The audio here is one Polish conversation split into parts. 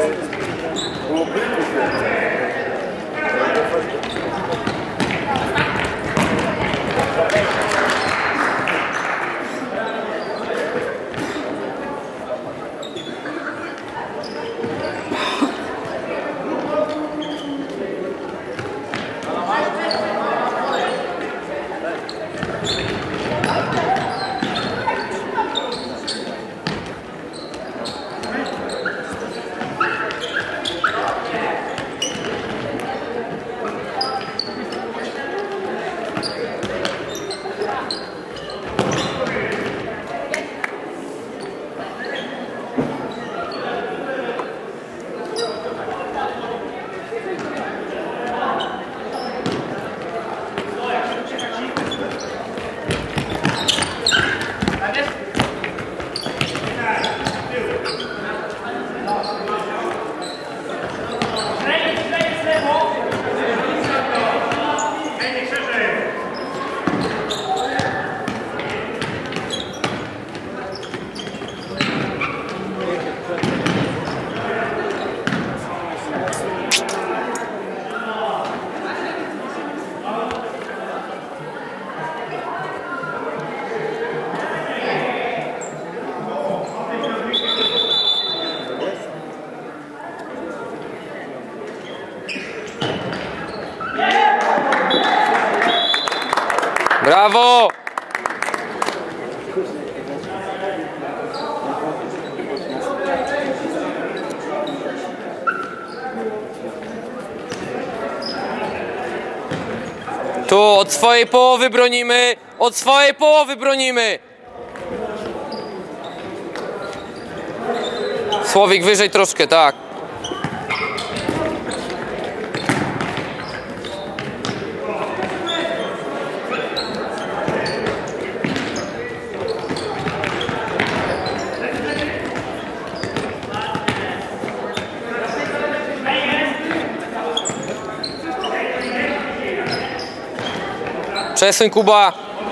Brawo! Tu od swojej połowy bronimy! Od swojej połowy bronimy! Słowik wyżej troszkę, tak. Przesuń, Kuba.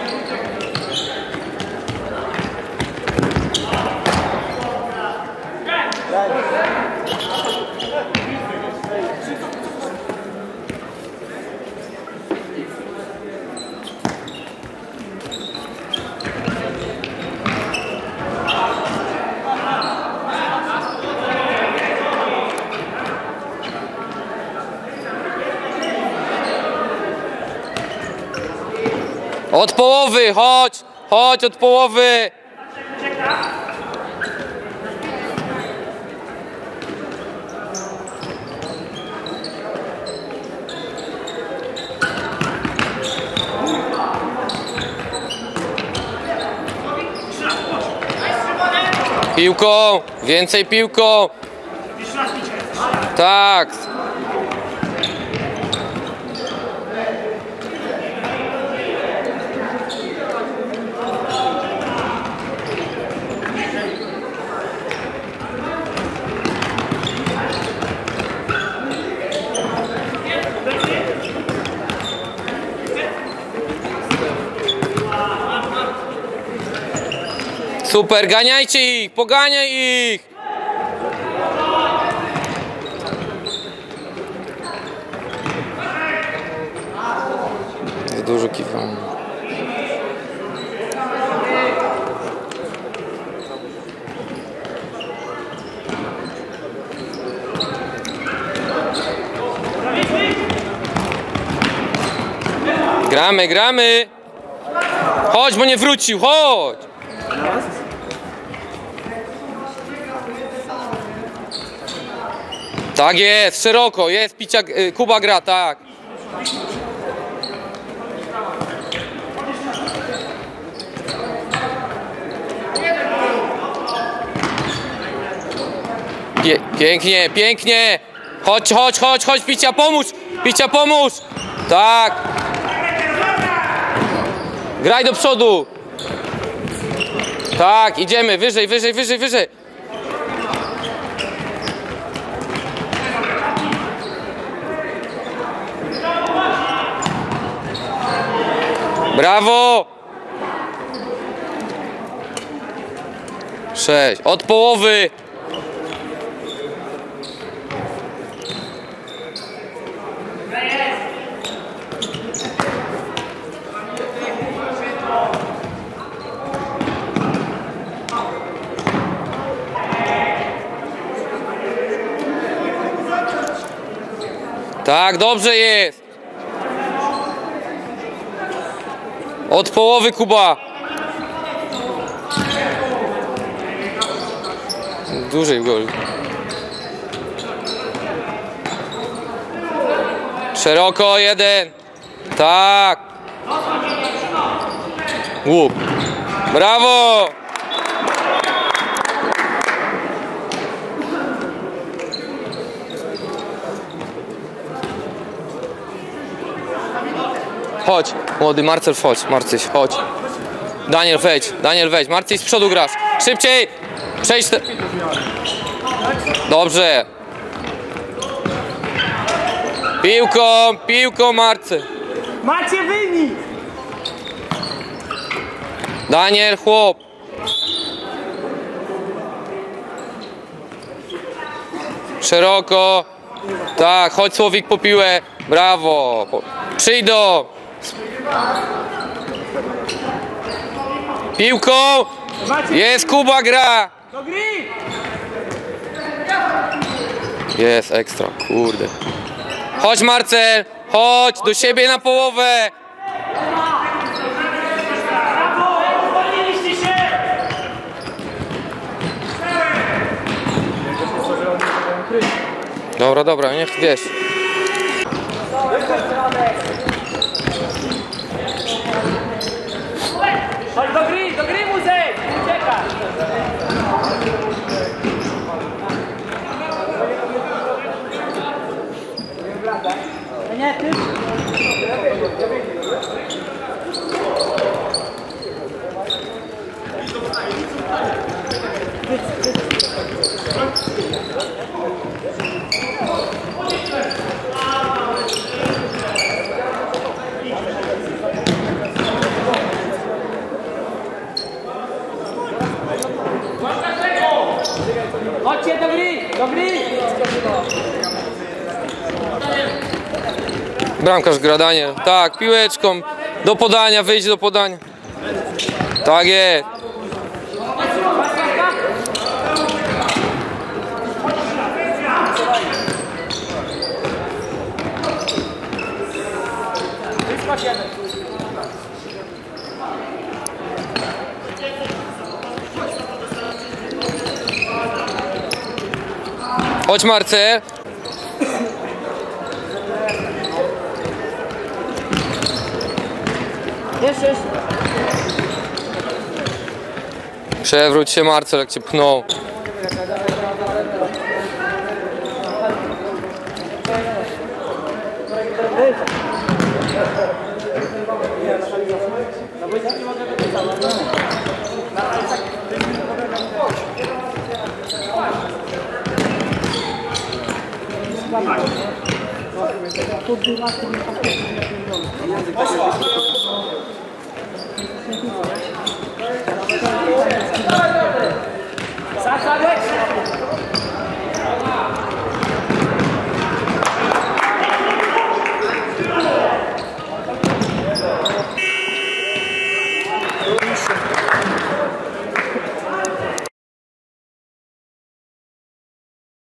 Od połowy, chodź! Chodź od połowy! Piłką! Więcej piłką! Tak! Super, ganiajcie ich, poganiaj ich! Za dużo kiwamy. Gramy, gramy! Chodź, bo nie wrócił, chodź! Tak jest, szeroko, jest, Kuba gra, tak. Pięknie, pięknie. Chodź, chodź, chodź, chodź, Picia, pomóż. Picia, pomóż. Tak. Graj do przodu. Tak, idziemy, wyżej, wyżej, wyżej, wyżej. Brawo! 6. Od połowy. Tak, dobrze jest. Od połowy, Kuba. Dłużej gol. Szeroko, jeden. Tak. Łup. Brawo. Chodź, młody Marcel, chodź, Marcyś, chodź. Daniel wejdź, Marcyś z przodu grasz. Szybciej, przejdź te... Dobrze. Piłką, Marcy. Macie wynik! Daniel, chłop. Szeroko. Tak, chodź Słowik po piłę. Brawo. Przyjdą. Piłką. Jest, Kuba gra. Do gry! Jest, ekstra, kurde. Chodź Marcel, chodź do siebie na połowę. Uwolniliście się! Dobra, niech wiesz. Chodź do gry muzej! Uciekaj! Nie, ty? Chodźcie do gry! Do gry! Bramkarz gra, Daniel. Tak, piłeczką do podania, wyjdź do podania. Tak jest. Chodź Marcel. Jeszcze. Przewróć się Marcel, jak cię pchnął. Zasadek!